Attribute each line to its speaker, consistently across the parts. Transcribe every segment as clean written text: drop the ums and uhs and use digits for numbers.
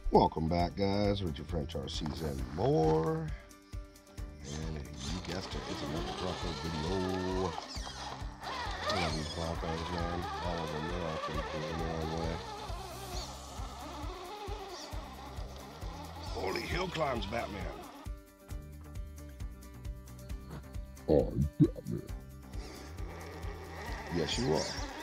Speaker 1: Welcome back, guys, with your French RCs and more. And you guessed it, it's another Bronco video. I love these Broncos, man. All of them, they're all pretty cool in their own way. Holy hill climbs, Batman.
Speaker 2: Oh, Batman.
Speaker 1: Yes, you are.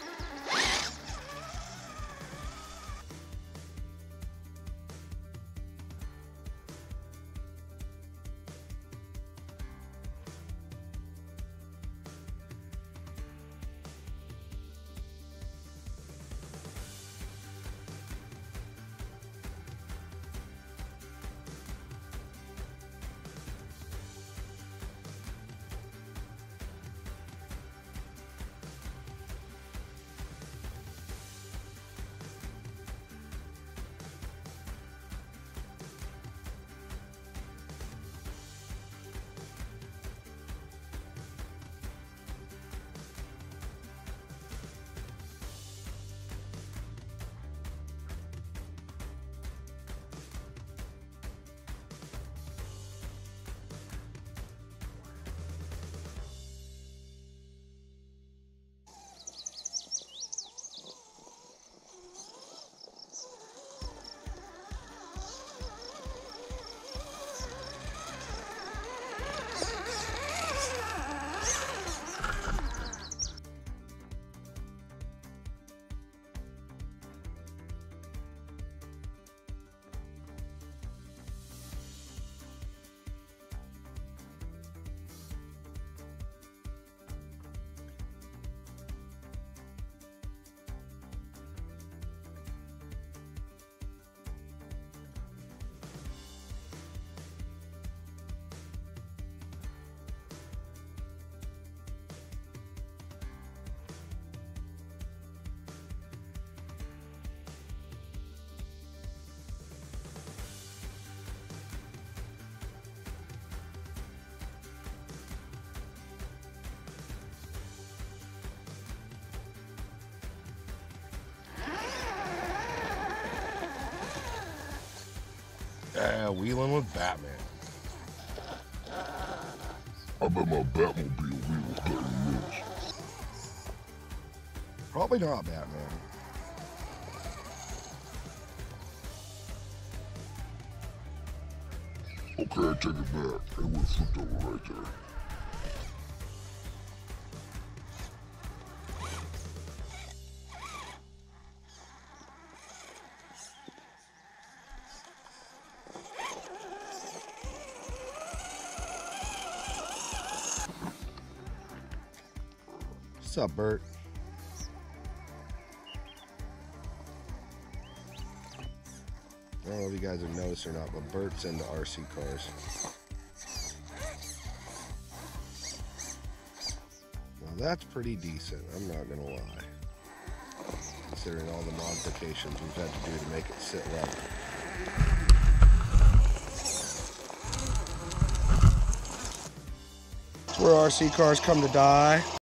Speaker 1: Wheeling with Batman.
Speaker 2: I bet my Batmobile wheels better than this.
Speaker 1: Probably not, Batman.
Speaker 2: Okay, I take it back. It would have flipped over right there.
Speaker 1: What's up, Bert? I don't know if you guys have noticed or not, but Bert's into RC cars. Now that's pretty decent, I'm not gonna lie. Considering all the modifications we've had to do to make it sit level. It's where RC cars come to die.